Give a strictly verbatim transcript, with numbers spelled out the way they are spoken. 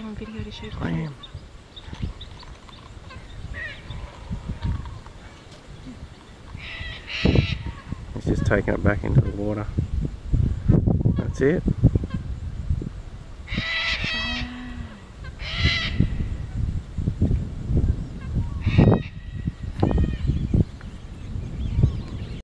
on video to show. I am. It's just taking it back into the water. That's it.